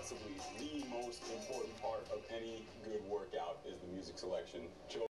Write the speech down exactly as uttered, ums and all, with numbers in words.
possibly the most important part of any good workout is the music selection.